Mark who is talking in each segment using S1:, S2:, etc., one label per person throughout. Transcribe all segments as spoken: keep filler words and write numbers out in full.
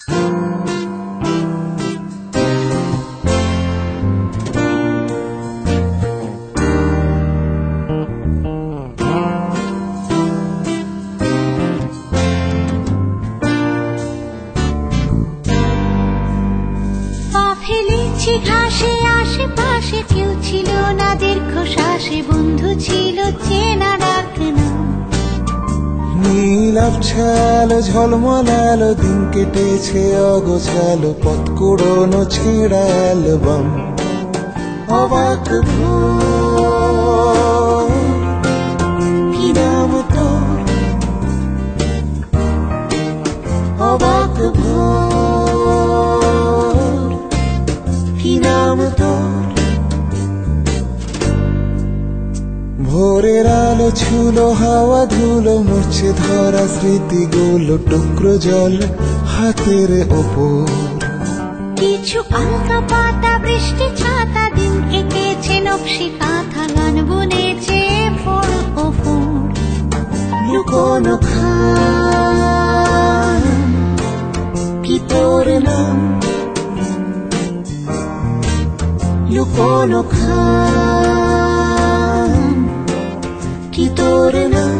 S1: ফেলেছি ঘাসে আশেপাশে কেউ ছিল না, দীর্ঘ শ্বাসে বন্ধু ছিল চেনা ডাক নাম।
S2: নীল আবছালো ঝলমলালো দিন কেটেছে অগোছালো, পথ কুড়োনো ছেঁড়া অ্যালবাম। অবাক ভোর, কি নাম তোর? অবাক ভোর, কি নাম তোর? ভোরের আলো ছুলো হাওয়া ধুলো, মুছে ধরা স্মৃতিগুলো, টুকরো জল হাতের ওপর।
S1: কিছু আলগা পাতা বৃষ্টি ছাতা, দিন কেটেছে নকশি কাঁথা, গান বুনেছে ফোর ও ফোর।
S2: লুকোনো খাম, কি তোর নাম? লুকোনো খাম, কি তোর নাম?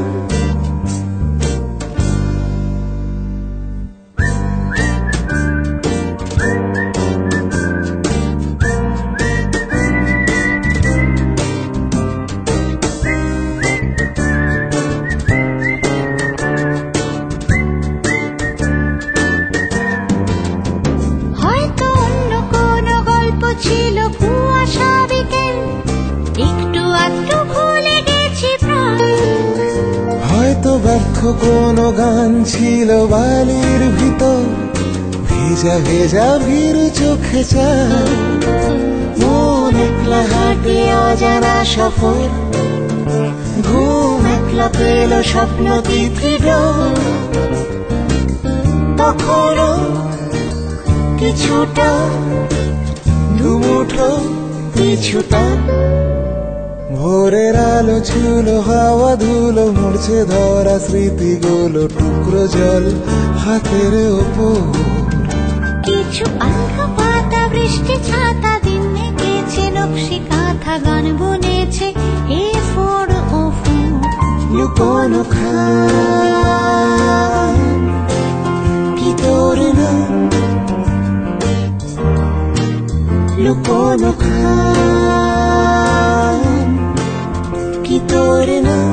S1: হয়তো অন্য কোনো গল্প ছিল, কুয়াশা বিকেল একটু আধটু ভুলে গেছি প্রায়।
S2: হয়তো ব্যর্থ কোনো গান ছিল বালির ভিতর, ভেজা ভেজা ভিড় চোখে চায়। মন একলা হাঁটে অজানা সফর, ঘুম একলা পেল স্বপ্ন তিথি ডোর। তখনও কিছুটা দুমুঠো পিছুটা। ভোরের আলো ছুলো হাওয়া ধুলো, মুছে ধরা স্মৃতিগুলো, টুকরো জল হাতের ওপর।
S1: কিছু আলগা পাতা বৃষ্টি ছাতা, দিন গেছে নকশি কাঁথা, গান বুনেছে এ ফোর ও ফোর।
S2: লুকোনো খাম, কি তোর নাম? লুকোনো খাম, কি তোর নাম?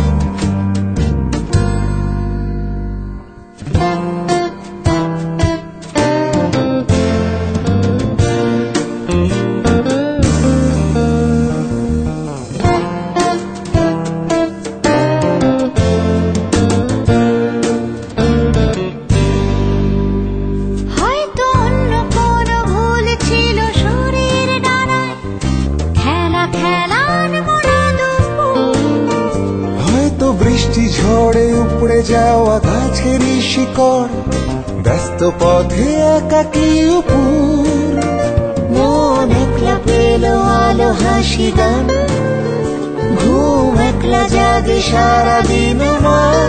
S1: হয়তো অন্য কোনো ভুল ছিল শরীর ডানায়, খেলা খেলার মোড়া দুপুর।
S2: হয়তো বৃষ্টি ঝড়ে উপড়ে যাওয়া গাছেরই শিকড়, ব্যস্ত পথে একাকী উপর। মন একলা পেল আলো হাসি গান, ঘুম একলা জাগে সারাদিন মান।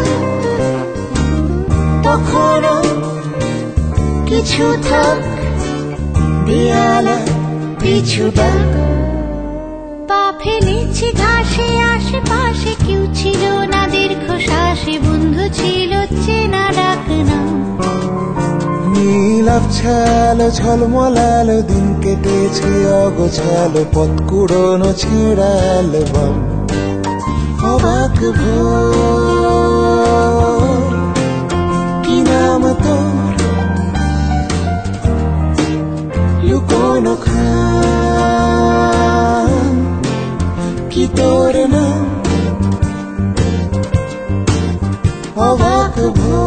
S2: তখনও কিছু থাক দেয়ালা পিছু ডাক।
S1: পা ফেলেছি ঘাসে আশেপাশে কেউ ছিল না, দীর্ঘ শ্বাসে বন্ধু ছিল চেনা ডাক নাম।
S2: নীল আবছালো ঝলমলালো দিন কেটেছে অগোছালো, পথ কুড়োনো ছেঁড়া অ্যালবাম। অবাক ভোর, কি নাম তোর? লুকোনো খাম, কি তোর নাম? অবাক ভোর।